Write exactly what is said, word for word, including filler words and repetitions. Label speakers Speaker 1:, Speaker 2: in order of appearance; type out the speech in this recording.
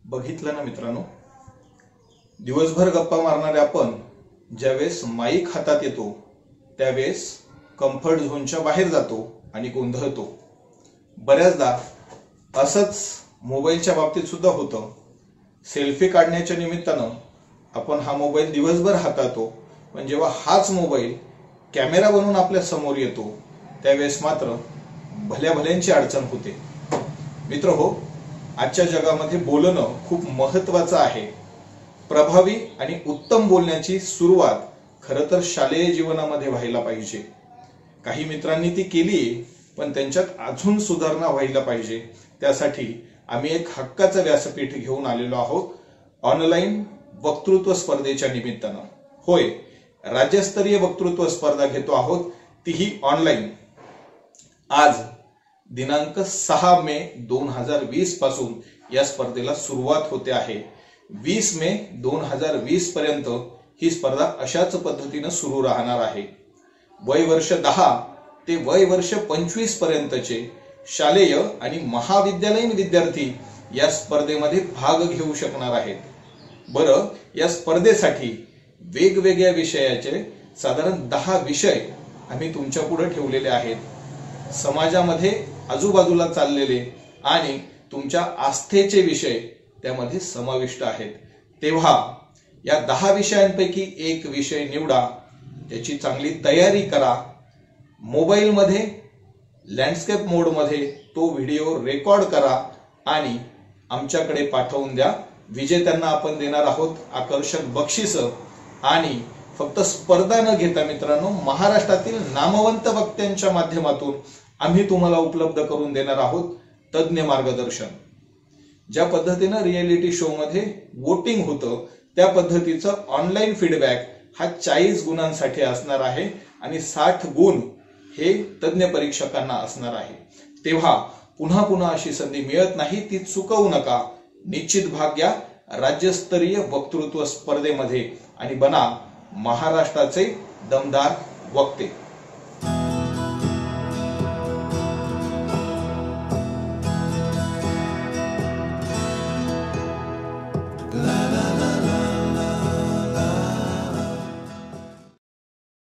Speaker 1: बघितलं ना मित्रांनो, दिवसभर गप्पा मारणारे आपण ज्यावेळेस माईक हातात येतो त्यावेळेस कम्फर्ट झोनच्या बाहेर जातो आणि गोंधळतो। बऱ्याचदा असंच मोबाईलच्या बाबतीत सुद्धा होतं। सेल्फी काढण्याच्या निमित्तानं आपण हा मोबाईल दिवसभर हाताळतो, पण जेव्हा हाच मोबाईल कॅमेरा बनवून आपल्या समोर येतो त्यावेळेस मात्र भल्या भल्यांची अडचण होते। मित्रहो, आजच्या जगामध्ये बोलणं खूप महत्त्वाचं आहे। प्रभावी आणि उत्तम बोलण्याची सुरुवात खरं तर शालेय जीवनामध्ये व्हायला पाहिजे। काही मित्रांनी ती केली, पण त्यांच्यात अजून सुधारणा व्हायला पाहिजे। त्यासाठी आम्ही एक हक्काचं व्यासपीठ घेऊन आलेलो आहोत ऑनलाईन वक्तृत्व स्पर्धेच्या निमित्तानं। होय, राज्यस्तरीय वक्तृत्व स्पर्धा घेतो आहोत, तीही ऑनलाईन। आज दिनांक सहा मे दोन हजार वीस पासून या स्पर्धेला सुरुवात होते आहे। वीस मे दोन हजार वीस पर्यंत ही स्पर्धा अशाच पद्धतीने सुरू राहणार आहे। वय वर्ष दहा ते वय वर्ष पंचवीस पर्यंतचे शालेय आणि महाविद्यालयीन विद्यार्थी या स्पर्धेमध्ये भाग घेऊ शकणार आहेत। बरं, या स्पर्धेसाठी वेगवेगळ्या विषयाचे साधारण दहा विषय आम्ही तुमच्या पुढे ठेवलेले आहेत। समाजामध्ये आजूबाजूला चाललेले आणि तुमच्या आस्थेचे विषय त्यामध्ये समाविष्ट आहेत। तेव्हा या दहा विषयांपैकी एक विषय निवडा, त्याची चांगली तयारी करा। मोबाईल मध्ये लँडस्केप मोड मध्ये तो व्हिडिओ रेकॉर्ड करा आणि आमच्याकडे पाठवून द्या। विजेत्यांना आपण देणार आहोत आकर्षक बक्षिसं आणि फक्त स्पर्धा न घेता मित्रांनो, महाराष्ट्रातील नामवंत वक्त्यांच्या माध्यमातून आम्ही तुम्हाला उपलब्ध करून देणार आहोत तज्ञ मार्गदर्शन। ज्या पद्धतीने रियालिटी शो मध्ये वोटिंग होतं त्या पद्धतीचं ऑनलाईन फीडबॅक हा चाळीस गुणांसाठी असणार आहे आणि साठ गुण हे तज्ञ परीक्षकांना असणार आहे। तेव्हा पुन्हा पुन्हा अशी संधी मिळत नाही, ती चुकवू नका। निश्चित भाग घ्या राज्यस्तरीय वक्तृत्व स्पर्धेमध्ये आणि बना महाराष्ट्राचे दमदार वक्ते।